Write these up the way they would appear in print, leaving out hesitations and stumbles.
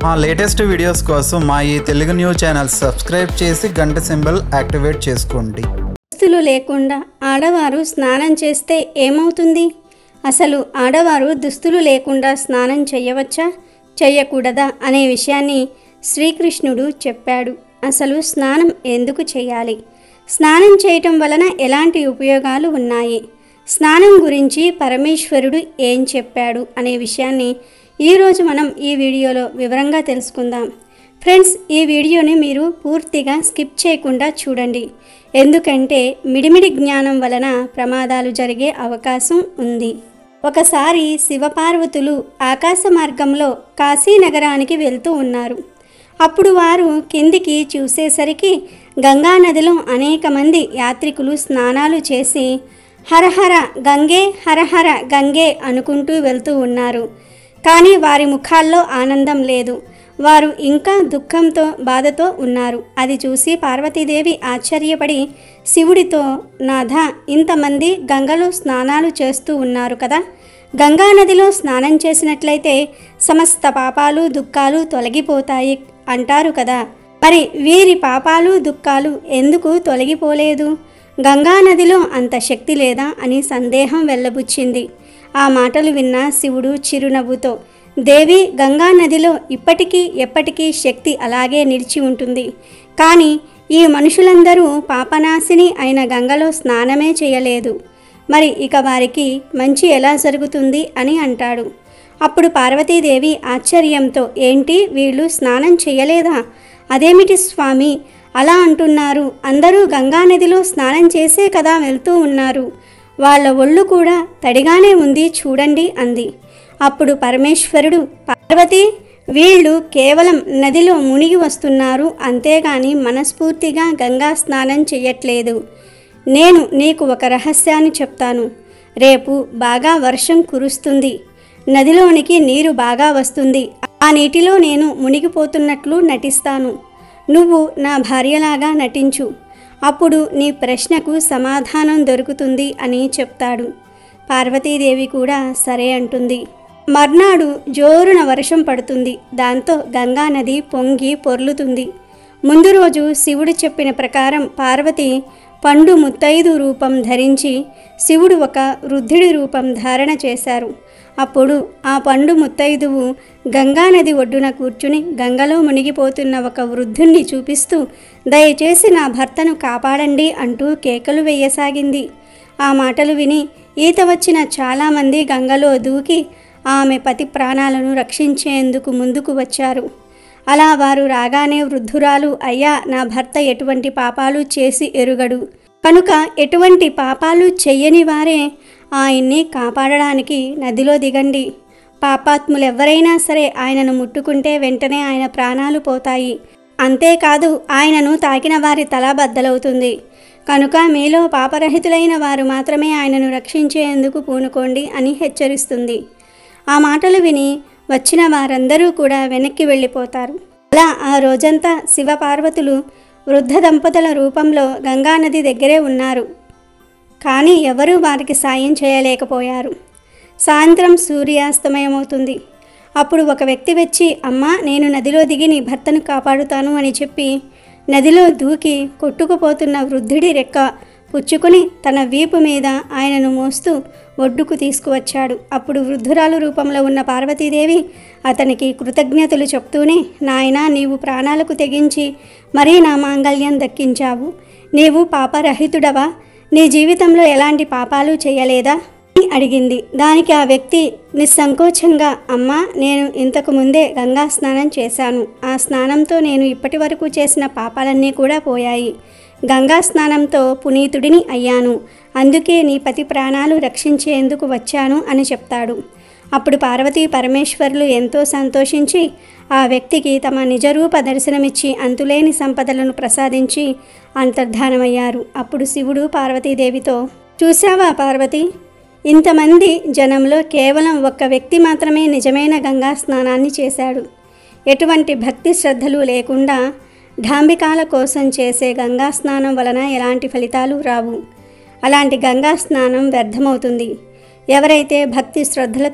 మా latest videos కోసం మా ఈ తెలుగు న్యూస్ ఛానల్ సబ్స్క్రైబ్ చేసి గంట సింబల్ యాక్టివేట్ చేసుకోండి. దుస్తులు లేకుండా ఆడవారు స్నానం చేస్తే ఏమవుతుంది? అసలు ఆడవారు దుస్తులు లేకుండా స్నానం చేయవచ్చా, చేయకూడదా అనే విషయాన్ని శ్రీకృష్ణుడు చెప్పాడు. అసలు స్నానం ఎందుకు చేయాలి? స్నానం చేయటం వలన ఎలాంటి ఉపయోగాలు ఉన్నాయి? స్నానం గురించి పరమేశ్వరుడు ఏం చెప్పాడు అనే విషయాన్ని ఈరోజు మనం ఈ వీడియోలో వివరంగా తెలుసుకుందాం. ఫ్రెండ్స్, ఈ వీడియోని మీరు పూర్తిగా స్కిప్ చేయకుండా చూడండి. ఎందుకంటే మిడిమిడి జ్ఞానం వలన ప్రమాదాలు జరిగే అవకాశం ఉంది. ఒకసారి శివపార్వతులు ఆకాశ మార్గంలో కాశీ నగరానికి వెళ్తూ ఉన్నారు. అప్పుడు వారు కిందికి చూసేసరికి గంగా నదిలో అనేక మంది యాత్రికులు స్నానాలు చేసి హరహర గంగే హరహర గంగే అనుకుంటూ వెళ్తూ ఉన్నారు. కానీ వారి ముఖాల్లో ఆనందం లేదు. వారు ఇంకా దుఃఖంతో బాధతో ఉన్నారు. అది చూసి పార్వతీదేవి ఆశ్చర్యపడి శివుడితో, నాథ, ఇంతమంది గంగలో స్నానాలు చేస్తూ ఉన్నారు కదా, గంగా నదిలో స్నానం చేసినట్లయితే సమస్త పాపాలు దుఃఖాలు తొలగిపోతాయి అంటారు కదా, మరి వీరి పాపాలు దుఃఖాలు ఎందుకు తొలగిపోలేదు? గంగా నదిలో అంత శక్తి లేదా అని సందేహం వెళ్ళబుచ్చింది. ఆ మాటలు విన్న శివుడు చిరునవ్వుతో, దేవి, గంగా నదిలో ఇప్పటికీ ఎప్పటికీ శక్తి అలాగే నిలిచి ఉంటుంది. కానీ ఈ మనుషులందరూ పాపనాశిని అయిన గంగలో స్నానమే చేయలేదు. మరి ఇక వారికి మంచి ఎలా జరుగుతుంది అని అంటాడు. అప్పుడు పార్వతీదేవి ఆశ్చర్యంతో, ఏంటి, వీళ్ళు స్నానం చేయలేదా? అదేమిటి స్వామి అలా అంటున్నారు? అందరూ గంగా నదిలో స్నానం చేసే కదా వెళ్తూ ఉన్నారు. వాళ్ళ ఒళ్ళు కూడా తడిగానే ఉంది చూడండి అంది. అప్పుడు పరమేశ్వరుడు, పార్వతి, వీళ్ళు కేవలం నదిలో మునిగి వస్తున్నారు, అంతేగాని మనస్ఫూర్తిగా గంగా స్నానం చెయ్యట్లేదు. నేను నీకు ఒక రహస్యాన్ని చెప్తాను. రేపు బాగా వర్షం కురుస్తుంది. నదిలోనికి నీరు బాగా వస్తుంది. ఆ నీటిలో నేను మునిగిపోతున్నట్లు నటిస్తాను. నువ్వు నా భార్యలాగా నటించు. అప్పుడు నీ ప్రశ్నకు సమాధానం దొరుకుతుంది అని చెప్తాడు. పార్వతీదేవి కూడా సరే అంటుంది. మర్నాడు జోరున వర్షం పడుతుంది. దాంతో గంగా నది పొంగి పొర్లుతుంది. ముందు రోజు శివుడు చెప్పిన ప్రకారం పార్వతి పండు ముత్తైదు రూపం ధరించి శివుడు ఒక వృద్ధుడి రూపం ధారణ చేశారు. అప్పుడు ఆ పండు ముత్తైదువు గంగానది ఒడ్డున కూర్చుని గంగలో మునిగిపోతున్న ఒక వృద్ధుణ్ణి చూపిస్తూ, దయచేసి నా భర్తను కాపాడండి అంటూ కేకలు వేయసాగింది. ఆ మాటలు విని ఈత వచ్చిన చాలామంది గంగలో దూకి ఆమె పతి ప్రాణాలను రక్షించేందుకు ముందుకు వచ్చారు. అలా వారు రాగానే వృద్ధురాలు, అయ్యా, నా భర్త ఎటువంటి పాపాలు చేసి ఎరుగడు కనుక ఎటువంటి పాపాలు చెయ్యని వారే ఆయన్ని కాపాడడానికి నదిలో దిగండి. పాపాత్ములెవ్వరైనా సరే ఆయనను ముట్టుకుంటే వెంటనే ఆయన ప్రాణాలు పోతాయి. అంతేకాదు ఆయనను తాకిన వారి తల బద్దలవుతుంది. కనుక మీలో పాపరహితులైన వారు మాత్రమే ఆయనను రక్షించేందుకు పూనుకోండి అని హెచ్చరిస్తుంది. ఆ మాటలు విని వచ్చిన వారందరూ కూడా వెనక్కి వెళ్ళిపోతారు. అలా ఆ రోజంతా శివపార్వతులు వృద్ధ దంపతుల రూపంలో గంగానది దగ్గరే ఉన్నారు. కానీ ఎవరూ వారికి సాయం చేయలేకపోయారు. సాయంత్రం సూర్యాస్తమయమవుతుంది. అప్పుడు ఒక వ్యక్తి వచ్చి, అమ్మా, నేను నదిలో దిగి నీ భర్తను కాపాడుతాను అని చెప్పి నదిలో దూకి కొట్టుకుపోతున్న వృద్ధుడి రెక్క పుచ్చుకొని తన వీపు మీద ఆయనను మోస్తూ ఒడ్డుకు తీసుకువచ్చాడు. అప్పుడు వృద్ధురాలు రూపంలో ఉన్న పార్వతీదేవి అతనికి కృతజ్ఞతలు చెప్తూనే, నాయనా, నీవు ప్రాణాలకు తెగించి మరీ నా మాంగళ్యం దక్కించావు. నీవు పాపరహితుడవా? నీ జీవితంలో ఎలాంటి పాపాలు చేయలేదా అని అడిగింది. దానికి ఆ వ్యక్తి నిస్సంకోచంగా, అమ్మా, నేను ఇంతకు ముందే గంగా స్నానం చేశాను. ఆ స్నానంతో నేను ఇప్పటి వరకు చేసిన పాపాలన్నీ కూడా పోయాయి. గంగా స్నానంతో పునీతుడిని అయ్యాను. అందుకే నీ పతి ప్రాణాలు రక్షించేందుకు వచ్చాను అని చెప్తాడు. అప్పుడు పార్వతీ పరమేశ్వరులు ఎంతో సంతోషించి ఆ వ్యక్తికి తమ నిజరూప దర్శనమిచ్చి అంతులేని సంపదలను ప్రసాదించి అంతర్ధానమయ్యారు. అప్పుడు శివుడు పార్వతీదేవితో, చూశావా పార్వతి, ఇంతమంది జనంలో కేవలం ఒక్క వ్యక్తి మాత్రమే నిజమైన గంగా స్నానాన్ని చేశాడు. ఎటువంటి భక్తి శ్రద్ధలు లేకుండా ఢాంబికాల కోసం చేసే గంగా స్నానం వలన ఎలాంటి ఫలితాలు రావు. అలాంటి గంగా స్నానం వ్యర్థమవుతుంది. ఎవరైతే భక్తి శ్రద్ధలతో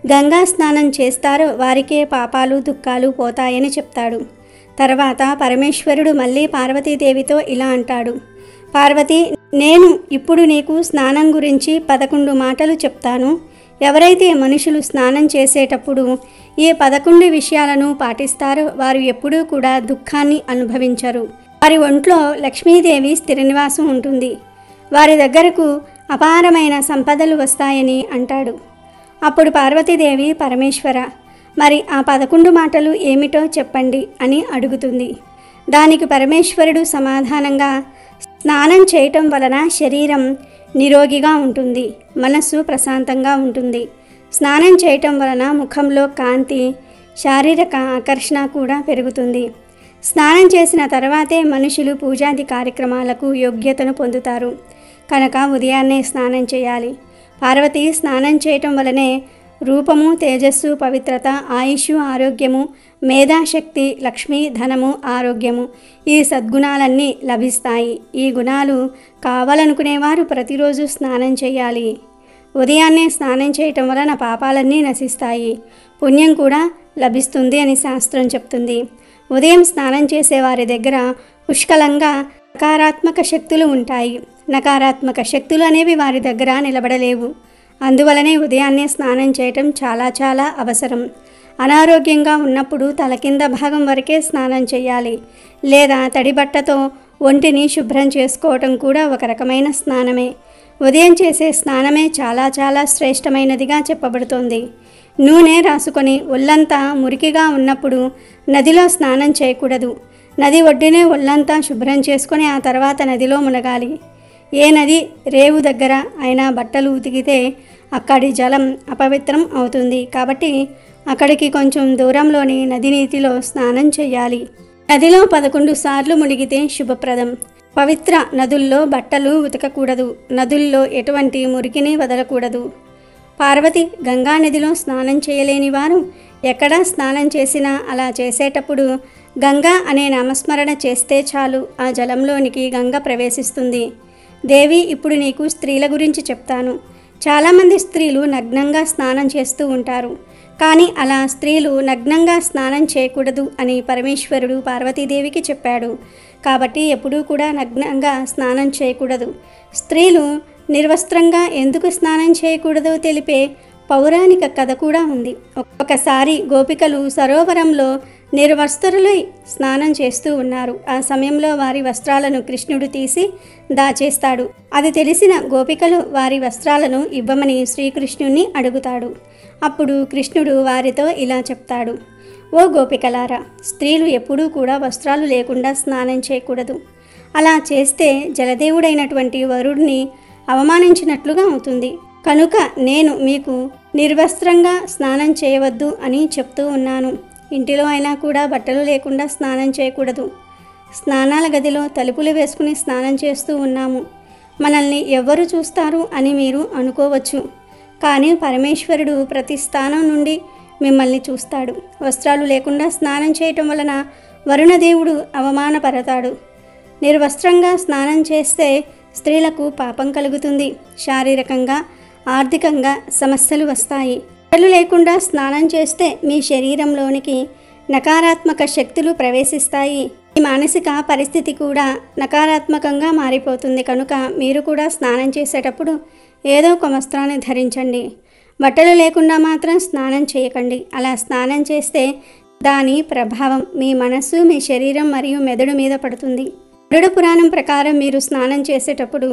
గంగా స్నానం చేస్తారో వారికే పాపాలు దుఃఖాలు పోతాయని చెప్తాడు. తర్వాత పరమేశ్వరుడు మళ్ళీ పార్వతీదేవితో ఇలా అంటాడు, పార్వతి, నేను ఇప్పుడు నీకు స్నానం గురించి 11 మాటలు చెప్తాను. ఎవరైతే మనుషులు స్నానం చేసేటప్పుడు ఈ 11 విషయాలను పాటిస్తారో వారు ఎప్పుడూ కూడా దుఃఖాన్ని అనుభవించరు. వారి ఒంట్లో లక్ష్మీదేవి స్థిర నివాసం ఉంటుంది. వారి దగ్గరకు అపారమైన సంపదలు వస్తాయని అంటాడు. అప్పుడు పార్వతీదేవి, పరమేశ్వర, మరి ఆ 11 మాటలు ఏమిటో చెప్పండి అని అడుగుతుంది. దానికి పరమేశ్వరుడు సమాధానంగా, స్నానం చేయటం వలన శరీరం నిరోగిగా ఉంటుంది, మనస్సు ప్రశాంతంగా ఉంటుంది. స్నానం చేయటం వలన ముఖంలో కాంతి, శారీరక ఆకర్షణ కూడా పెరుగుతుంది. స్నానం చేసిన తర్వాతే మనుషులు పూజాది కార్యక్రమాలకు యోగ్యతను పొందుతారు. కనుక ఉదయాన్నే స్నానం చేయాలి. పార్వతి, స్నానం చేయటం వలనే రూపము, తేజస్సు, పవిత్రత, ఆయుష్, ఆరోగ్యము, మేధాశక్తి, లక్ష్మి, ధనము, ఆరోగ్యము, ఈ సద్గుణాలన్నీ లభిస్తాయి. ఈ గుణాలు కావాలనుకునేవారు ప్రతిరోజు స్నానం చేయాలి. ఉదయాన్నే స్నానం చేయటం వలన పాపాలన్నీ నశిస్తాయి, పుణ్యం కూడా లభిస్తుంది అని శాస్త్రం చెప్తుంది. ఉదయం స్నానం చేసే వారి దగ్గర పుష్కలంగా నకారాత్మక శక్తులు ఉంటాయి. నకారాత్మక శక్తులు అనేవి వారి దగ్గర నిలబడలేవు. అందువలనే ఉదయాన్నే స్నానం చేయటం చాలా అవసరం. అనారోగ్యంగా ఉన్నప్పుడు తల కింద భాగం వరకే స్నానం చేయాలి. లేదా తడి బట్టతో ఒంటిని శుభ్రం చేసుకోవటం కూడా ఒక రకమైన స్నానమే. ఉదయం చేసే స్నానమే చాలా శ్రేష్టమైనదిగా చెప్పబడుతోంది. నూనె రాసుకొని ఒళ్ళంతా మురికిగా ఉన్నప్పుడు నదిలో స్నానం చేయకూడదు. నది ఒడ్డునే ఒళ్ళంతా శుభ్రం చేసుకొని ఆ తర్వాత నదిలో మునగాలి. ఏ నది రేవు దగ్గర అయినా బట్టలు ఉతికితే అక్కడి జలం అపవిత్రం అవుతుంది. కాబట్టి అక్కడికి కొంచెం దూరంలోని నది నీటిలో స్నానం చేయాలి. నదిలో 11 సార్లు మునిగితే శుభప్రదం. పవిత్ర నదుల్లో బట్టలు ఉతకకూడదు. నదుల్లో ఎటువంటి మురికిని వదలకూడదు. పార్వతి, గంగా నదిలో స్నానం చేయలేని వారు ఎక్కడా స్నానం చేసినా అలా చేసేటప్పుడు గంగా అనే నామస్మరణ చేస్తే చాలు, ఆ జలంలోనికి గంగ ప్రవేశిస్తుంది. దేవి, ఇప్పుడు నీకు స్త్రీల గురించి చెప్తాను. చాలామంది స్త్రీలు నగ్నంగా స్నానం చేస్తూ ఉంటారు. కానీ అలా స్త్రీలు నగ్నంగా స్నానం చేయకూడదు అని పరమేశ్వరుడు పార్వతీదేవికి చెప్పాడు. కాబట్టి ఎప్పుడూ కూడా నగ్నంగా స్నానం చేయకూడదు. స్త్రీలు నిర్వస్త్రంగా ఎందుకు స్నానం చేయకూడదో తెలిపే పౌరాణిక కథ కూడా ఉంది. ఒకసారి గోపికలు సరోవరంలో నిర్వస్త్రులై స్నానం చేస్తూ ఉన్నారు. ఆ సమయంలో వారి వస్త్రాలను కృష్ణుడు తీసి దాచేస్తాడు. అది తెలిసిన గోపికలు వారి వస్త్రాలను ఇవ్వమని శ్రీకృష్ణుని అడుగుతాడు. అప్పుడు కృష్ణుడు వారితో ఇలా చెప్తాడు, ఓ గోపికలారా, స్త్రీలు ఎప్పుడూ కూడా వస్త్రాలు లేకుండా స్నానం చేయకూడదు. అలా చేస్తే జలదేవుడైనటువంటి వరుడిని అవమానించినట్లుగా అవుతుంది. కనుక నేను మీకు నిర్వస్త్రంగా స్నానం చేయవద్దు అని చెప్తూ ఉన్నాను. ఇంటిలో అయినా కూడా బట్టలు లేకుండా స్నానం చేయకూడదు. స్నానాల గదిలో తలుపులు వేసుకుని స్నానం చేస్తూ ఉన్నాము. మనల్ని ఎవ్వరు చూస్తారు అని మీరు అనుకోవచ్చు. కానీ పరమేశ్వరుడు ప్రతి స్థానం నుండి మిమ్మల్ని చూస్తాడు. వస్త్రాలు లేకుండా స్నానం చేయటం వలన వరుణదేవుడు అవమానపడతాడు. నిర్వస్త్రంగా స్నానం చేస్తే స్త్రీలకు పాపం కలుగుతుంది. శారీరకంగా, ఆర్థికంగా సమస్యలు వస్తాయి. బట్టలు లేకుండా స్నానం చేస్తే మీ శరీరంలోనికి నకారాత్మక శక్తులు ప్రవేశిస్తాయి. మీ మానసిక పరిస్థితి కూడా నకారాత్మకంగా మారిపోతుంది. కనుక మీరు కూడా స్నానం చేసేటప్పుడు ఏదో ఒక వస్త్రాన్ని ధరించండి. బట్టలు లేకుండా మాత్రం స్నానం చేయకండి. అలా స్నానం చేస్తే దాని ప్రభావం మీ మనస్సు, మీ శరీరం మరియు మెదడు మీద పడుతుంది. గరుడ పురాణం ప్రకారం మీరు స్నానం చేసేటప్పుడు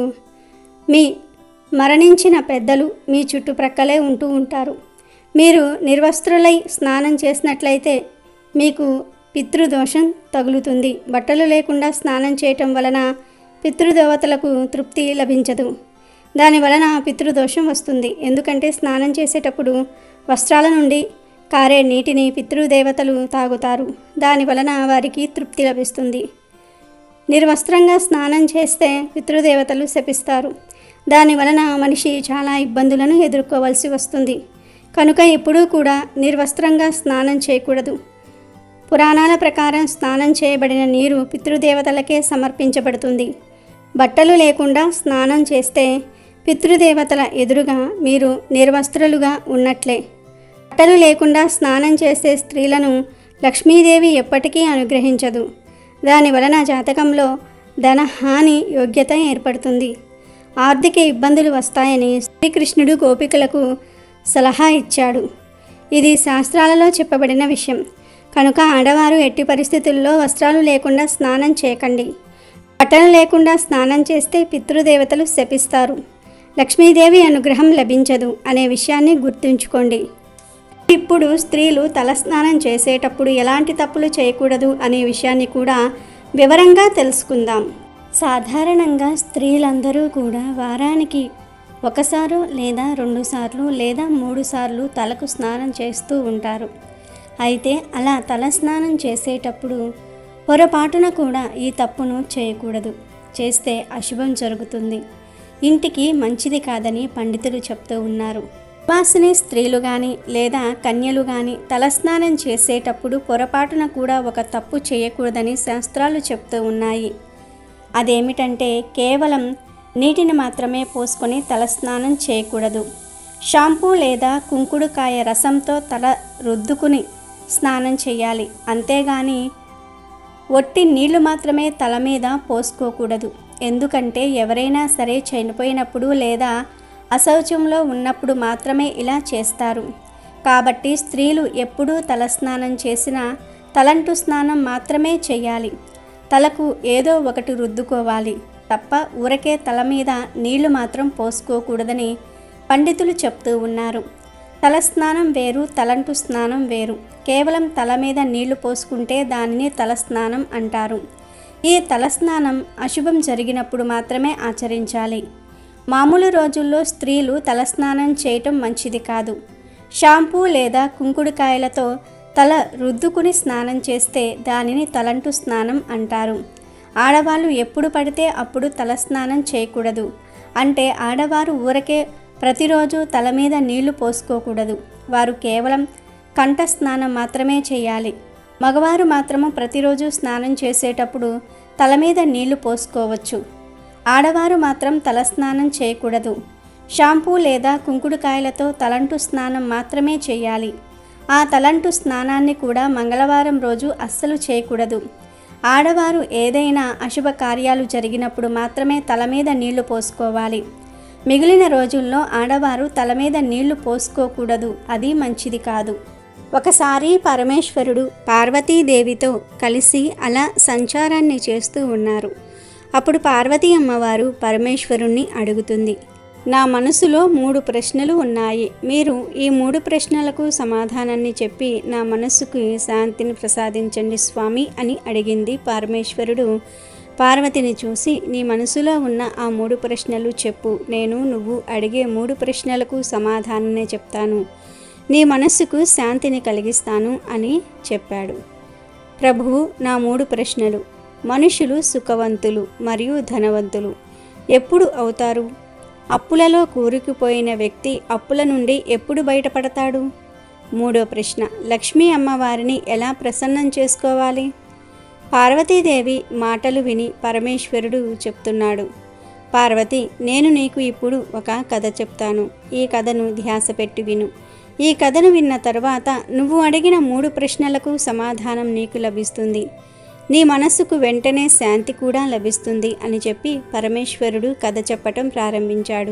మీ మరణించిన పెద్దలు మీ చుట్టుప్రక్కలే ఉంటూ ఉంటారు. మీరు నిర్వస్త్రులై స్నానం చేసినట్లయితే మీకు పితృదోషం తగులుతుంది. బట్టలు లేకుండా స్నానం చేయటం వలన పితృదేవతలకు తృప్తి లభించదు. దాని వలన పితృదోషం వస్తుంది. ఎందుకంటే స్నానం చేసేటప్పుడు వస్త్రాల నుండి కారే నీటిని పితృదేవతలు తాగుతారు. దాని వలన వారికి తృప్తి లభిస్తుంది. నిర్వస్త్రంగా స్నానం చేస్తే పితృదేవతలు శపిస్తారు. దాని వలన మనిషి చాలా ఇబ్బందులను ఎదుర్కోవాల్సి వస్తుంది. కనుక ఎప్పుడూ కూడా నిర్వస్త్రంగా స్నానం చేయకూడదు. పురాణాల ప్రకారం స్నానం చేయబడిన నీరు పితృదేవతలకే సమర్పించబడుతుంది. బట్టలు లేకుండా స్నానం చేస్తే పితృదేవతల ఎదురుగా మీరు నిర్వస్త్రులుగా ఉన్నట్లే. బట్టలు లేకుండా స్నానం చేసే స్త్రీలను లక్ష్మీదేవి ఎప్పటికీ అనుగ్రహించదు. దాని వలన జాతకంలో ధనహాని యోగ్యత ఏర్పడుతుంది. ఆర్థిక ఇబ్బందులు వస్తాయని శ్రీకృష్ణుడు గోపికలకు సలహా ఇచ్చాడు. ఇది శాస్త్రాలలో చెప్పబడిన విషయం కనుక ఆడవారు ఎట్టి పరిస్థితుల్లో వస్త్రాలు లేకుండా స్నానం చేయకండి. బట్టలు లేకుండా స్నానం చేస్తే పితృదేవతలు శపిస్తారు, లక్ష్మీదేవి అనుగ్రహం లభించదు అనే విషయాన్ని గుర్తుంచుకోండి. ఇప్పుడు స్త్రీలు తలస్నానం చేసేటప్పుడు ఎలాంటి తప్పులు చేయకూడదు అనే విషయాన్ని కూడా వివరంగా తెలుసుకుందాం. సాధారణంగా స్త్రీలందరూ కూడా వారానికి ఒకసారో లేదా 2 సార్లు లేదా 3 సార్లు తలకు స్నానం చేస్తూ ఉంటారు. అయితే అలా తల స్నానం చేసేటప్పుడు పొరపాటున కూడా ఈ తప్పును చేయకూడదు. చేస్తే అశుభం జరుగుతుంది, ఇంటికి మంచిది కాదని పండితులు చెప్తూ ఉన్నారు. వివాసిని స్త్రీలు కానీ లేదా కన్యలు కానీ తలస్నానం చేసేటప్పుడు పొరపాటున కూడా ఒక తప్పు చేయకూడదని శాస్త్రాలు చెప్తూ ఉన్నాయి. అదేమిటంటే కేవలం నీటిని మాత్రమే పోసుకొని తలస్నానం చేయకూడదు. షాంపూ లేదా కుంకుడుకాయ రసంతో తల రుద్దుకుని స్నానం చేయాలి. అంతేగాని ఒట్టి నీళ్లు మాత్రమే తల మీద పోసుకోకూడదు. ఎందుకంటే ఎవరైనా సరే చనిపోయినప్పుడు లేదా అశౌచంలో ఉన్నప్పుడు మాత్రమే ఇలా చేస్తారు. కాబట్టి స్త్రీలు ఎప్పుడూ తలస్నానం చేసినా తలంటు స్నానం మాత్రమే చేయాలి. తలకు ఏదో ఒకటి రుద్దుకోవాలి తప్ప ఊరకే తల మీద నీళ్లు మాత్రం పోసుకోకూడదని పండితులు చెప్తూ ఉన్నారు. తలస్నానం వేరు, తలంటు స్నానం వేరు. కేవలం తల మీద నీళ్లు పోసుకుంటే దానిని తలస్నానం అంటారు. ఈ తలస్నానం అశుభం జరిగినప్పుడు మాత్రమే ఆచరించాలి. మామూలు రోజుల్లో స్త్రీలు తలస్నానం చేయటం మంచిది కాదు. షాంపూ లేదా కుంకుడుకాయలతో తల రుద్దుకుని స్నానం చేస్తే దానిని తలంటు స్నానం అంటారు. ఆడవాళ్ళు ఎప్పుడు పడితే అప్పుడు తలస్నానం చేయకూడదు. అంటే ఆడవారు ఊరకే ప్రతిరోజు తల మీద నీళ్లు పోసుకోకూడదు. వారు కేవలం కంఠ స్నానం మాత్రమే చేయాలి. మగవారు మాత్రము ప్రతిరోజు స్నానం చేసేటప్పుడు తల మీద నీళ్లు పోసుకోవచ్చు. ఆడవారు మాత్రం తలస్నానం చేయకూడదు. షాంపూ లేదా కుంకుడుకాయలతో తలంటు స్నానం మాత్రమే చేయాలి. ఆ తలంటు స్నానాన్ని కూడా మంగళవారం రోజు అస్సలు చేయకూడదు. ఆడవారు ఏదైనా అశుభ కార్యాలు జరిగినప్పుడు మాత్రమే తల మీద నీళ్లు పోసుకోవాలి. మిగిలిన రోజుల్లో ఆడవారు తల మీద నీళ్లు పోసుకోకూడదు. అది మంచిది కాదు. ఒకసారి పరమేశ్వరుడు పార్వతీదేవితో కలిసి అలా సంచారాన్ని చేస్తూ ఉన్నారు. అప్పుడు పార్వతీ అమ్మవారు పరమేశ్వరుణ్ణి అడుగుతుంది, నా మనసులో 3 ప్రశ్నలు ఉన్నాయి. మీరు ఈ 3 ప్రశ్నలకు సమాధానాన్ని చెప్పి నా మనస్సుకు శాంతిని ప్రసాదించండి స్వామి అని అడిగింది. పరమేశ్వరుడు పార్వతిని చూసి, నీ మనసులో ఉన్న ఆ 3 ప్రశ్నలు చెప్పు. నేను నువ్వు అడిగే 3 ప్రశ్నలకు సమాధానమే చెప్తాను. నీ మనస్సుకు శాంతిని కలిగిస్తాను అని చెప్పాడు. ప్రభువు, నా 3 ప్రశ్నలు: మనుషులు సుఖవంతులు మరియు ధనవంతులు ఎప్పుడు అవుతారు? అప్పులలో కూరుకుపోయిన వ్యక్తి అప్పుల నుండి ఎప్పుడు బయటపడతాడు? 3వ ప్రశ్న: లక్ష్మీ అమ్మవారిని ఎలా ప్రసన్నం చేసుకోవాలి? పార్వతీదేవి మాటలు విని పరమేశ్వరుడు చెప్తున్నాడు, పార్వతి, నేను నీకు ఇప్పుడు ఒక కథ చెప్తాను. ఈ కథను ధ్యాస పెట్టి విను. ఈ కథను విన్న తర్వాత నువ్వు అడిగిన 3 ప్రశ్నలకు సమాధానం నీకు లభిస్తుంది. నీ మనస్సుకు వెంటనే శాంతి కూడా లభిస్తుంది అని చెప్పి పరమేశ్వరుడు కథ చెప్పటం ప్రారంభించాడు.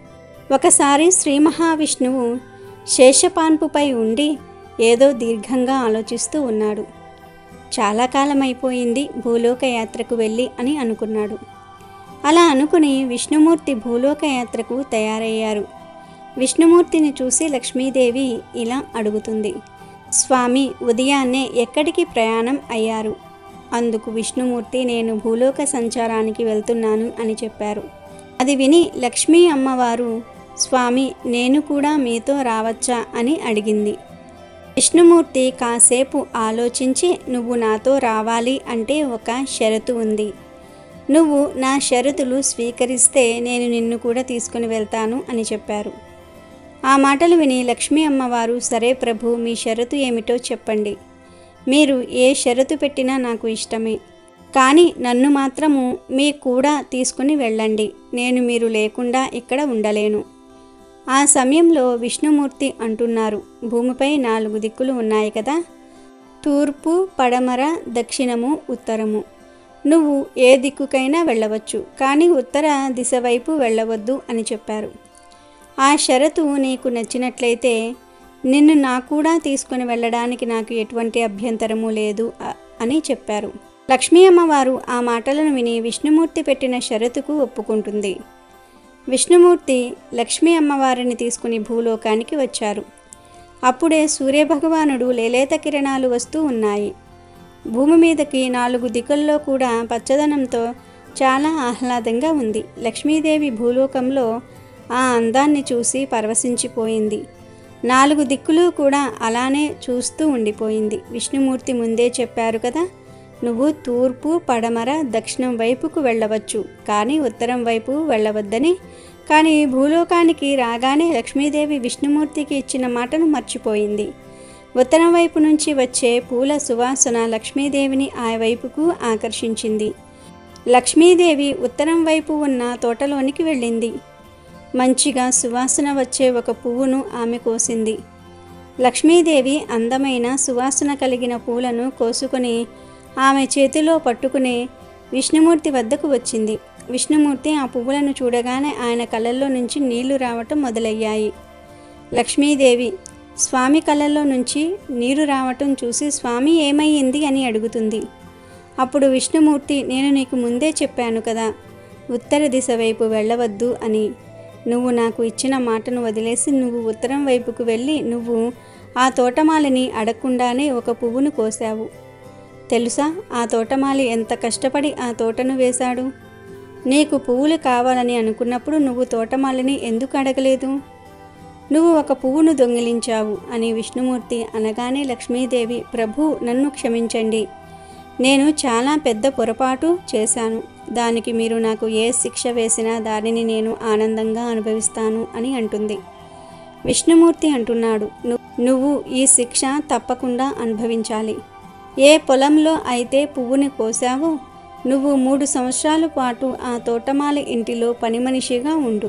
ఒకసారి శ్రీ మహావిష్ణువు శేషపాన్పుపై ఉండి ఏదో దీర్ఘంగా ఆలోచిస్తూ ఉన్నాడు. చాలా కాలం అయిపోయింది భూలోక యాత్రకు వెళ్ళి అని అనుకున్నాడు. అలా అనుకుని విష్ణుమూర్తి భూలోక యాత్రకు తయారయ్యారు. విష్ణుమూర్తిని చూసి లక్ష్మీదేవి ఇలా అడుగుతుంది, స్వామి, ఉదయాన్నే ఎక్కడికి ప్రయాణం అయ్యారు? అందుకు విష్ణుమూర్తి, నేను భూలోక సంచారానికి వెళ్తున్నాను అని చెప్పారు. అది విని లక్ష్మీ అమ్మవారు, స్వామి, నేను కూడా మీతో రావచ్చా అని అడిగింది. విష్ణుమూర్తి కాసేపు ఆలోచించి, నువ్వు నాతో రావాలి అంటే ఒక షరతు ఉంది. నువ్వు నా షరతులు స్వీకరిస్తే నేను నిన్ను కూడా తీసుకుని వెళ్తాను అని చెప్పారు. ఆ మాటలు విని లక్ష్మీ అమ్మవారు, సరే ప్రభు, మీ షరతు ఏమిటో చెప్పండి. మీరు ఏ షరతు పెట్టినా నాకు ఇష్టమే, కానీ నన్ను మాత్రము మీ కూడా తీసుకుని వెళ్ళండి. నేను మీరు లేకుండా ఇక్కడ ఉండలేను. ఆ సమయంలో విష్ణుమూర్తి అంటున్నారు, భూమిపై 4 దిక్కులు ఉన్నాయి కదా, తూర్పు, పడమర, దక్షిణము, ఉత్తరము. నువ్వు ఏ దిక్కుకైనా వెళ్ళవచ్చు, కానీ ఉత్తర దిశ వైపు వెళ్ళవద్దు అని చెప్పారు. ఆ షరతు నీకు నచ్చినట్లయితే నిన్ను నా కూడా తీసుకుని వెళ్ళడానికి నాకు ఎటువంటి అభ్యంతరము లేదు అని చెప్పారు. లక్ష్మీ అమ్మవారు ఆ మాటలను విని విష్ణుమూర్తి పెట్టిన షరతుకు ఒప్పుకుంటుంది. విష్ణుమూర్తి లక్ష్మీ అమ్మవారిని తీసుకుని భూలోకానికి వచ్చారు. అప్పుడే సూర్యభగవానుడు లేలేత కిరణాలు వస్తూ ఉన్నాయి. భూమి మీదకి 4 దిక్కుల్లో కూడా పచ్చదనంతో చాలా ఆహ్లాదంగా ఉంది. లక్ష్మీదేవి భూలోకంలో ఆ అందాన్ని చూసి పరవశించిపోయింది. 4 దిక్కులు కూడా అలానే చూస్తూ ఉండిపోయింది. విష్ణుమూర్తి ముందే చెప్పారు కదా, నువ్వు తూర్పు, పడమర, దక్షిణం వైపుకు వెళ్ళవచ్చు, కానీ ఉత్తరం వైపు వెళ్ళవద్దని. కానీ భూలోకానికి రాగానే లక్ష్మీదేవి విష్ణుమూర్తికి ఇచ్చిన మాటను మర్చిపోయింది. ఉత్తరం వైపు నుంచి వచ్చే పూల సువాసన లక్ష్మీదేవిని ఆ వైపుకు ఆకర్షించింది. లక్ష్మీదేవి ఉత్తరం వైపు ఉన్న తోటలోనికి వెళ్ళింది. మంచిగా సువాసన వచ్చే ఒక పువ్వును ఆమె కోసింది. లక్ష్మీదేవి అందమైన సువాసన కలిగిన పూలను కోసుకొని ఆమె చేతిలో పట్టుకుని విష్ణుమూర్తి వద్దకు వచ్చింది. విష్ణుమూర్తి ఆ పువ్వులను చూడగానే ఆయన కళ్ళల్లో నుంచి నీళ్లు రావటం మొదలయ్యాయి. లక్ష్మీదేవి స్వామి కళ్ళల్లో నుంచి నీరు రావటం చూసి స్వామి ఏమయ్యింది అని అడుగుతుంది. అప్పుడు విష్ణుమూర్తి, నేను నీకు ముందే చెప్పాను కదా, ఉత్తర దిశ వైపు వెళ్ళవద్దు అని. నువ్వు నాకు ఇచ్చిన మాటను వదిలేసి నువ్వు ఉత్తరం వైపుకు వెళ్ళి నువ్వు ఆ తోటమాలిని అడగకుండానే ఒక పువ్వును కోసావు. తెలుసా, ఆ తోటమాలి ఎంత కష్టపడి ఆ తోటను వేశాడు. నీకు పువ్వులు కావాలని అనుకున్నప్పుడు నువ్వు తోటమాలిని ఎందుకు అడగలేదు? నువ్వు ఒక పువ్వును దొంగిలించావు అని విష్ణుమూర్తి అనగానే లక్ష్మీదేవి, ప్రభు నన్ను క్షమించండి, నేను చాలా పెద్ద పొరపాటు చేశాను. దానికి మీరు నాకు ఏ శిక్ష వేసినా దానిని నేను ఆనందంగా అనుభవిస్తాను అని అంటుంది. విష్ణుమూర్తి అంటున్నాడు, నువ్వు ఈ శిక్ష తప్పకుండా అనుభవించాలి. ఏ పొలంలో అయితే పువ్వుని కోసావో నువ్వు 3 సంవత్సరాల పాటు ఆ తోటమాలి ఇంటిలో పని మనిషిగా ఉండు.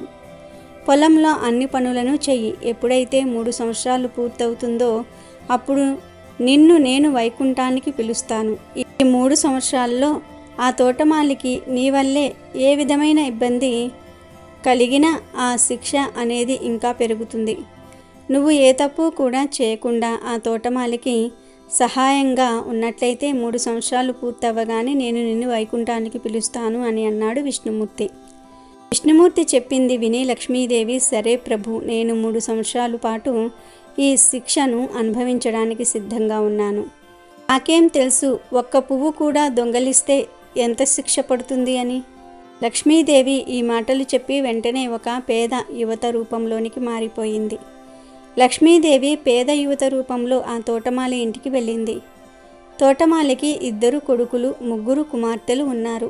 పొలంలో అన్ని పనులను చెయ్యి. ఎప్పుడైతే 3 సంవత్సరాలు పూర్తవుతుందో అప్పుడు నిన్ను నేను వైకుంఠానికి పిలుస్తాను. ఈ 3 సంవత్సరాల్లో ఆ తోటమాలికి నీ వల్లే ఏ విధమైన ఇబ్బంది కలిగినా ఆ శిక్ష అనేది ఇంకా పెరుగుతుంది. నువ్వు ఏ తప్పు కూడా చేయకుండా ఆ తోటమాలికి సహాయంగా ఉన్నట్లయితే 3 సంవత్సరాలు పూర్తవ్వగానే నేను నిన్ను వైకుంఠానికి పిలుస్తాను అని అన్నాడు విష్ణుమూర్తి. విష్ణుమూర్తి చెప్పింది విని లక్ష్మీదేవి, సరే ప్రభు, నేను 3 సంవత్సరాల పాటు ఈ శిక్షను అనుభవించడానికి సిద్ధంగా ఉన్నాను. నాకేం తెలుసు ఒక్క పువ్వు కూడా దొంగలిస్తే ఎంత శిక్ష పడుతుంది అని. లక్ష్మీదేవి ఈ మాటలు చెప్పి వెంటనే ఒక పేద యువత రూపంలోనికి మారిపోయింది. లక్ష్మీదేవి పేద యువత రూపంలో ఆ తోటమాలి ఇంటికి వెళ్ళింది. తోటమాలికి 2 కొడుకులు, 3 కుమార్తెలు ఉన్నారు.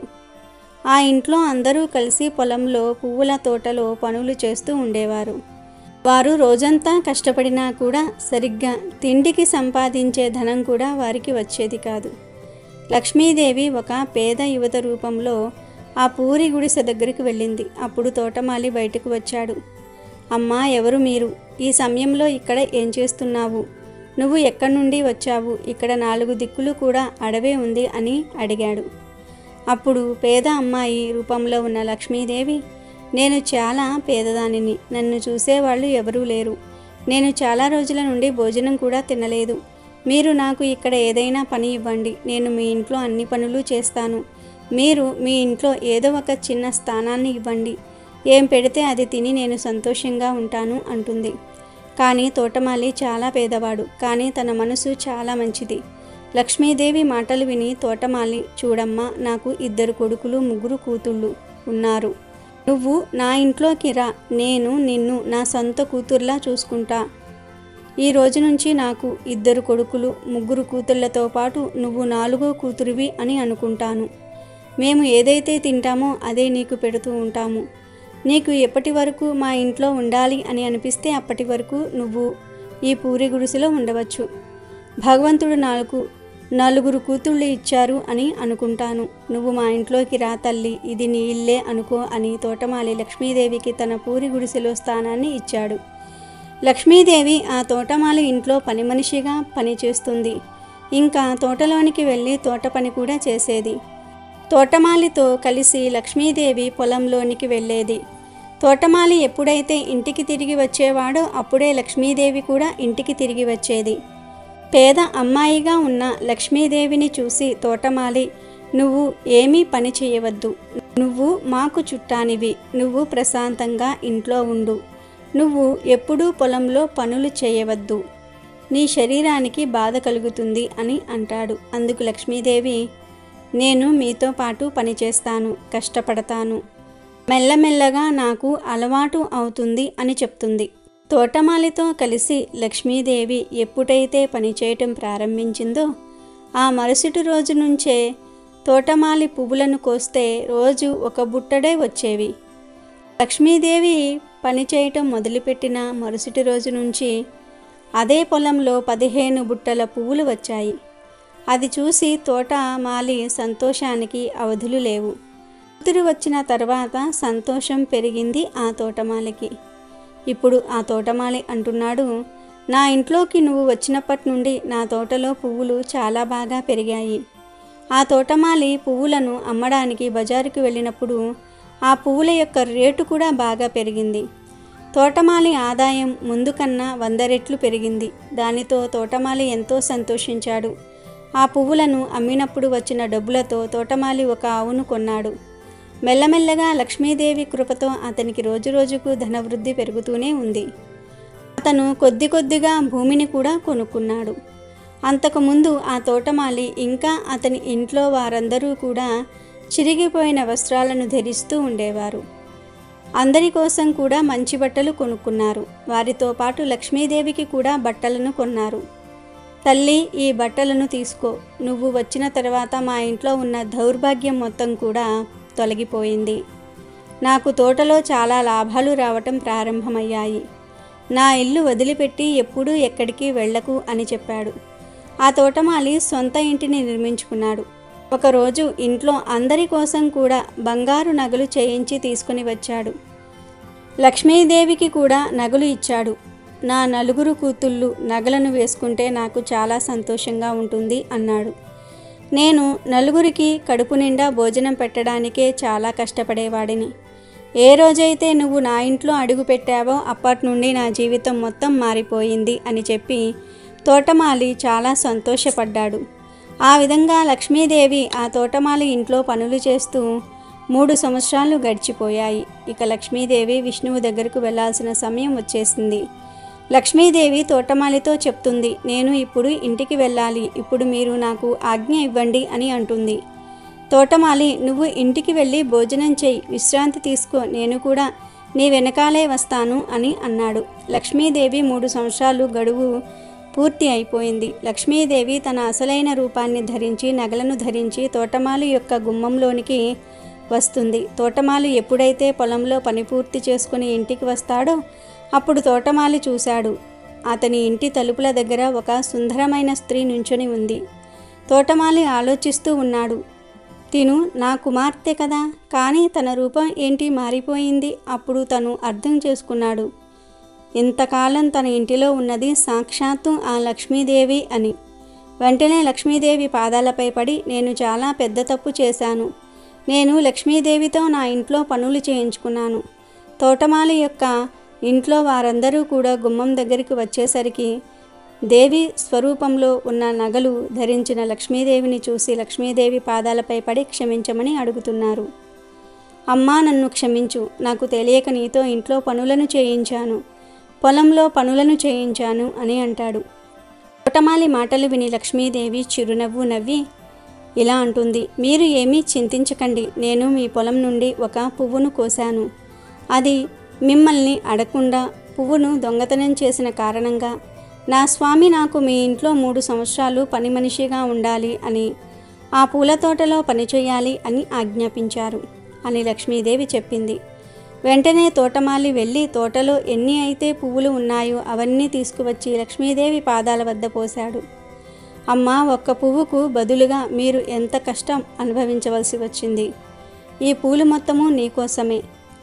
ఆ ఇంట్లో అందరూ కలిసి పొలంలో పువ్వుల తోటలో పనులు చేస్తూ ఉండేవారు. వారు రోజంతా కష్టపడినా కూడా సరిగ్గా తిండికి సంపాదించే ధనం కూడా వారికి వచ్చేది కాదు. లక్ష్మీదేవి ఒక పేద యువత రూపంలో ఆ పూరి గుడిసె దగ్గరికి వెళ్ళింది. అప్పుడు తోటమాలి బయటకు వచ్చాడు. అమ్మా, ఎవరు మీరు? ఈ సమయంలో ఇక్కడ ఏం చేస్తున్నావు? నువ్వు ఎక్కడి నుండి వచ్చావు? ఇక్కడ 4 దిక్కులు కూడా అడవే ఉంది అని అడిగాడు. అప్పుడు పేద అమ్మాయి రూపంలో ఉన్న లక్ష్మీదేవి, నేను చాలా పేదదానిని, నన్ను చూసేవాళ్ళు ఎవరూ లేరు, నేను చాలా రోజుల నుండి భోజనం కూడా తినలేదు. మీరు నాకు ఇక్కడ ఏదైనా పని ఇవ్వండి, నేను మీ ఇంట్లో అన్ని పనులు చేస్తాను. మీరు మీ ఇంట్లో ఏదో ఒక చిన్న స్థానాన్ని ఇవ్వండి, ఏం పెడితే అది తిని నేను సంతోషంగా ఉంటాను అంటుంది. కానీ తోటమాలి చాలా పేదవాడు, కానీ తన మనసు చాలా మంచిది. లక్ష్మీదేవి మాటలు విని తోటమాలి, చూడమ్మా, నాకు 2 కొడుకులు 3 కూతుళ్ళు ఉన్నారు. నువ్వు నా ఇంట్లోకి రా, నేను నిన్ను నా సొంత కూతుర్లా చూసుకుంటా. ఈ రోజు నుంచి నాకు 2 కొడుకులు 3 కూతుళ్లతో పాటు నువ్వు 4వ కూతురివి అని అనుకుంటాను. మేము ఏదైతే తింటామో అదే నీకు పెడుతూ ఉంటాము. నీకు ఎప్పటి వరకు మా ఇంట్లో ఉండాలి అని అనిపిస్తే అప్పటి వరకు నువ్వు ఈ పూరి గుడిసెలో ఉండవచ్చు. భగవంతుడు నాకు నలుగురు కూతుళ్ళు ఇచ్చారు అని అనుకుంటాను. నువ్వు మా ఇంట్లోకి రా తల్లి, ఇది నీ ఇల్లే అనుకో అని తోటమాలి లక్ష్మీదేవికి తన పూరి గుడిసెలో స్థానాన్ని ఇచ్చాడు. లక్ష్మీదేవి ఆ తోటమాలి ఇంట్లో పని మనిషిగా పనిచేస్తుంది. ఇంకా తోటలోనికి వెళ్ళి తోట పని కూడా చేసేది. తోటమాలితో కలిసి లక్ష్మీదేవి పొలంలోనికి వెళ్ళేది. తోటమాలి ఎప్పుడైతే ఇంటికి తిరిగి వచ్చేవాడో అప్పుడే లక్ష్మీదేవి కూడా ఇంటికి తిరిగి వచ్చేది. పేద అమ్మాయిగా ఉన్న లక్ష్మీదేవిని చూసి తోటమాలి, నువ్వు ఏమీ పని చేయవద్దు, నువ్వు మాకు చుట్టానివి, నువ్వు ప్రశాంతంగా ఇంట్లో ఉండు, నువ్వు ఎప్పుడూ పొలంలో పనులు చేయవద్దు, నీ శరీరానికి బాధ కలుగుతుంది అని అంటాడు. అందుకు లక్ష్మీదేవి, నేను మీతో పాటు పనిచేస్తాను, కష్టపడతాను, మెల్లమెల్లగా నాకు అలవాటు అవుతుంది అని చెప్తుంది. తోటమాలితో కలిసి లక్ష్మీదేవి ఎప్పుడైతే పనిచేయటం ప్రారంభించిందో ఆ మరుసటి రోజు నుంచే తోటమాలి పువ్వులను కోస్తే రోజు ఒక బుట్టడే వచ్చేవి. లక్ష్మీదేవి పనిచేయటం మొదలుపెట్టిన మరుసటి రోజు నుంచి అదే పొలంలో 15 బుట్టల పువ్వులు వచ్చాయి. అది చూసి తోటమాలి సంతోషానికి అవధులు లేవు. కూతురు వచ్చిన తర్వాత సంతోషం పెరిగింది ఆ తోటమాలికి. ఇప్పుడు ఆ తోటమాలి అంటున్నాడు, నా ఇంట్లోకి నువ్వు వచ్చినప్పటి నుండి నా తోటలో పువ్వులు చాలా బాగా పెరిగాయి. ఆ తోటమాలి పువ్వులను అమ్మడానికి బజారుకు వెళ్ళినప్పుడు ఆ పువ్వుల యొక్క రేటు కూడా బాగా పెరిగింది. తోటమాలి ఆదాయం ముందు కన్నా 100 రెట్లు పెరిగింది. దానితో తోటమాలి ఎంతో సంతోషించాడు. ఆ పువ్వులను అమ్మినప్పుడు వచ్చిన డబ్బులతో తోటమాలి ఒక ఆవును కొన్నాడు. మెల్లమెల్లగా లక్ష్మీదేవి కృపతో అతనికి రోజురోజుకు ధనవృద్ధి పెరుగుతూనే ఉంది. అతను కొద్ది కొద్దిగా భూమిని కూడా కొనుక్కున్నాడు. అంతకుముందు ఆ తోటమాలి ఇంకా అతని ఇంట్లో వారందరూ కూడా చిరిగిపోయిన వస్త్రాలను ధరిస్తూ ఉండేవారు. అందరి కోసం కూడా మంచి బట్టలు కొనుక్కున్నారు. వారితో పాటు లక్ష్మీదేవికి కూడా బట్టలను కొన్నారు. తల్లి, ఈ బట్టలను తీసుకో, నువ్వు వచ్చిన తర్వాత మా ఇంట్లో ఉన్న దౌర్భాగ్యం మొత్తం కూడా తొలగిపోయింది. నాకు తోటలో చాలా లాభాలు రావటం ప్రారంభమయ్యాయి. నా ఇల్లు వదిలిపెట్టి ఎప్పుడూ ఎక్కడికి వెళ్ళకు అని చెప్పాడు. ఆ తోటమాలి సొంత ఇంటిని నిర్మించుకున్నాడు. ఒకరోజు ఇంట్లో అందరి కోసం కూడా బంగారు నగలు చేయించి తీసుకుని వచ్చాడు. లక్ష్మీదేవికి కూడా నగలు ఇచ్చాడు. నా 4 కూతుళ్ళు నగలను వేసుకుంటే నాకు చాలా సంతోషంగా ఉంటుంది అన్నాడు. నేను 4కి కడుపు నిండా భోజనం పెట్టడానికే చాలా కష్టపడేవాడిని. ఏ రోజైతే నువ్వు నా ఇంట్లో అడుగు పెట్టావో అప్పటి నుండి నా జీవితం మొత్తం మారిపోయింది అని చెప్పి తోటమాలి చాలా సంతోషపడ్డాడు. ఆ విధంగా లక్ష్మీదేవి ఆ తోటమాలి ఇంట్లో పనులు చేస్తూ 3 సంవత్సరాలు గడిచిపోయాయి. ఇక లక్ష్మీదేవి విష్ణువు దగ్గరకు వెళ్లాల్సిన సమయం వచ్చేసింది. లక్ష్మీదేవి తోటమాలితో చెప్తుంది, నేను ఇప్పుడు ఇంటికి వెళ్ళాలి, ఇప్పుడు మీరు నాకు ఆజ్ఞ ఇవ్వండి అని అంటుంది. తోటమాలి, నువ్వు ఇంటికి వెళ్ళి భోజనం చేయి, విశ్రాంతి తీసుకో, నేను కూడా నీ వెనకాలే వస్తాను అని అన్నాడు. లక్ష్మీదేవి 3 సంవత్సరాలు గడువు పూర్తి అయిపోయింది. లక్ష్మీదేవి తన అసలైన రూపాన్ని ధరించి నగలను ధరించి తోటమాలి యొక్క గుమ్మంలోనికి వస్తుంది. తోటమాలి ఎప్పుడైతే పొలంలో పని పూర్తి చేసుకుని ఇంటికి వస్తాడో అప్పుడు తోటమాలి చూశాడు. అతని ఇంటి తలుపుల దగ్గర ఒక సుందరమైన స్త్రీ నుంచొని ఉంది. తోటమాలి ఆలోచిస్తూ ఉన్నాడు, తిను నా కుమార్తె కదా, కానీ తన రూపం ఏంటి మారిపోయింది. అప్పుడు తను అర్థం చేసుకున్నాడు, ఇంతకాలం తన ఇంటిలో ఉన్నది సాక్షాత్తు ఆ లక్ష్మీదేవి అని. వెంటనే లక్ష్మీదేవి పాదాలపై పడి, నేను చాలా పెద్ద తప్పు చేశాను. నేను లక్ష్మీదేవితో నా ఇంట్లో పనులు చేయించుకున్నాను. తోటమాలి యొక్క ఇంట్లో వారందరూ కూడా గుమ్మం దగ్గరికి వచ్చేసరికి దేవి స్వరూపంలో ఉన్న నగలు ధరించిన లక్ష్మీదేవిని చూసి లక్ష్మీదేవి పాదాలపై పడి క్షమించమని అడుగుతున్నారు. అమ్మా, నన్ను క్షమించు, నాకు తెలియక నీతో ఇంట్లో పనులను చేయించాను, పొలంలో పనులను చేయించాను అని అంటాడు. తోటమాలి మాటలు విని లక్ష్మీదేవి చిరునవ్వు నవ్వి ఇలా అంటుంది, మీరు ఏమీ చింతించకండి, నేను మీ పొలం నుండి ఒక పువ్వును కోశాను. అది మిమ్మల్ని అడగకుండా పువ్వును దొంగతనం చేసిన కారణంగా నా స్వామి నాకు మీ ఇంట్లో 3 సంవత్సరాలు పని మనిషిగా ఉండాలి అని, ఆ పూల తోటలో పనిచేయాలి అని ఆజ్ఞాపించారు అని లక్ష్మీదేవి చెప్పింది. వెంటనే తోటమాలి వెళ్ళి తోటలో ఎన్ని అయితే పువ్వులు ఉన్నాయో అవన్నీ తీసుకువచ్చి లక్ష్మీదేవి పాదాల వద్ద పోశాడు. అమ్మా, ఒక్క పువ్వుకు బదులుగా మీరు ఎంత కష్టం అనుభవించవలసి వచ్చింది. ఈ పూలు మొత్తము నీకోసమే.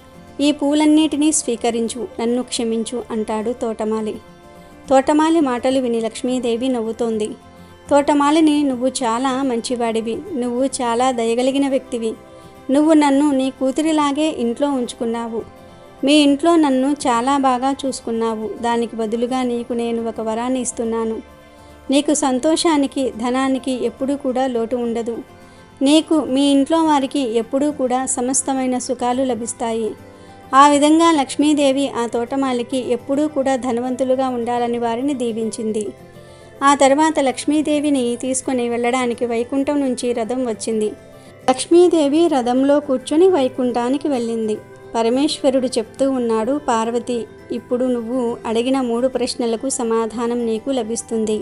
ఈ పూలన్నిటినీ స్వీకరించు, నన్ను క్షమించు అంటాడు తోటమాలి. తోటమాలి మాటలు విని లక్ష్మీదేవి నవ్వుతోంది. తోటమాలిని, నువ్వు చాలా మంచివాడివి, నువ్వు చాలా దయగలిగిన వ్యక్తివి. నువ్వు నన్ను నీ కూతురిలాగే ఇంట్లో ఉంచుకున్నావు. మీ ఇంట్లో నన్ను చాలా బాగా చూసుకున్నావు. దానికి బదులుగా నీకు నేను ఒక వరాన్ని ఇస్తున్నాను. నీకు సంతోషానికి, ధనానికి ఎప్పుడూ కూడా లోటు ఉండదు. నీకు, మీ ఇంట్లో వారికి ఎప్పుడూ కూడా సమస్తమైన సుఖాలు లభిస్తాయి. ఆ విధంగా లక్ష్మీదేవి ఆ తోటమాలికి ఎప్పుడూ కూడా ధనవంతులుగా ఉండాలని వారిని దీవించింది. ఆ తర్వాత లక్ష్మీదేవిని తీసుకుని వెళ్ళడానికి వైకుంఠం నుంచి రథం వచ్చింది. లక్ష్మీదేవి రథంలో కూర్చొని వైకుంఠానికి వెళ్ళింది. పరమేశ్వరుడు చెప్తూ ఉన్నాడు, పార్వతి, ఇప్పుడు నువ్వు అడిగిన 3 ప్రశ్నలకు సమాధానం నీకు లభిస్తుంది.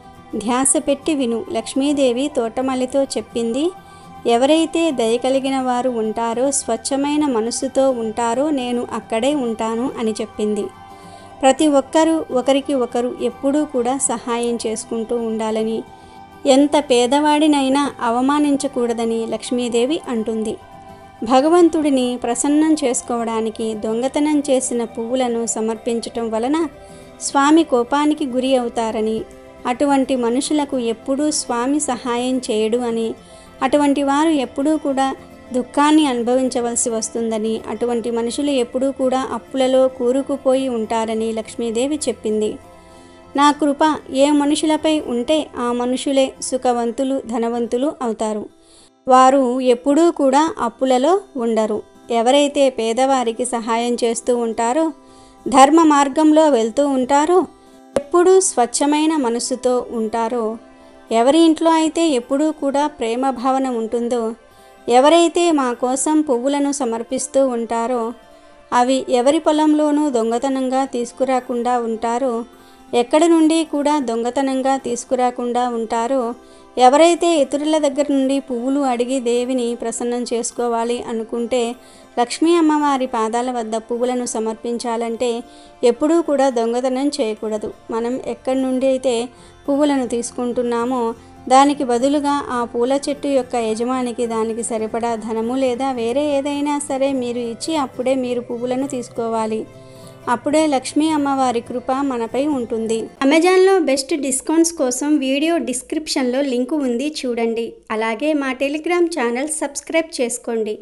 ధ్యాస పెట్టి విను. లక్ష్మీదేవి తోటమాలితో చెప్పింది, ఎవరైతే దయ కలిగిన వారు ఉంటారో, స్వచ్ఛమైన మనస్సుతో ఉంటారో నేను అక్కడే ఉంటాను అని చెప్పింది. ప్రతి ఒక్కరూ ఒకరికి ఒకరు ఎప్పుడూ కూడా సహాయం చేసుకుంటూ ఉండాలని, ఎంత పేదవాడినైనా అవమానించకూడదని లక్ష్మీదేవి అంటుంది. భగవంతుడిని ప్రసన్నం చేసుకోవడానికి దొంగతనం చేసిన పువ్వులను సమర్పించటం వలన స్వామి కోపానికి గురి అవుతారని, అటువంటి మనుషులకు ఎప్పుడూ స్వామి సహాయం చేయడు అని, అటువంటి వారు ఎప్పుడూ కూడా దుఃఖాన్ని అనుభవించవలసి వస్తుందని, అటువంటి మనుషులు ఎప్పుడూ కూడా అప్పులలో కూరుకుపోయి ఉంటారని లక్ష్మీదేవి చెప్పింది. నా కృప ఏ మనుషులపై ఉంటే ఆ మనుషులే సుఖవంతులు, ధనవంతులు అవుతారు. వారు ఎప్పుడూ కూడా అప్పులలో ఉండరు. ఎవరైతే పేదవారికి సహాయం చేస్తూ ఉంటారో, ధర్మ మార్గంలో వెళ్తూ ఉంటారో, ఎప్పుడూ స్వచ్ఛమైన మనస్సుతో ఉంటారో, ఎవరి ఇంట్లో అయితే ఎప్పుడూ కూడా ప్రేమ భావన ఉంటుందో, ఎవరైతే మా కోసం పువ్వులను సమర్పిస్తూ ఉంటారో, అవి ఎవరి పొలంలోనూ దొంగతనంగా తీసుకురాకుండా ఉంటారో, ఎక్కడి నుండి కూడా దొంగతనంగా తీసుకురాకుండా ఉంటారో, ఎవరైతే ఇతరుల దగ్గర నుండి పువ్వులు అడిగి దేవిని ప్రసన్నం చేసుకోవాలి అనుకుంటే లక్ష్మీ అమ్మవారి పాదాల వద్ద పువ్వులను సమర్పించాలంటే ఎప్పుడూ కూడా దొంగతనం చేయకూడదు. మనం ఎక్కడి నుండి అయితే పువ్వులను తీసుకుంటున్నామో దానికి బదులుగా ఆ పూల చెట్టు యొక్క యజమానికి దానికి సరిపడా ధనము లేదా వేరే ఏదైనా సరే మీరు ఇచ్చి అప్పుడే మీరు పువ్వులను తీసుకోవాలి. అప్పుడే లక్ష్మీ అమ్మవారి కృప మనపై ఉంటుంది. అమెజాన్లో బెస్ట్ డిస్కౌంట్స్ కోసం వీడియో డిస్క్రిప్షన్లో లింకు ఉంది, చూడండి. అలాగే మా టెలిగ్రామ్ ఛానల్ సబ్స్క్రైబ్ చేసుకోండి.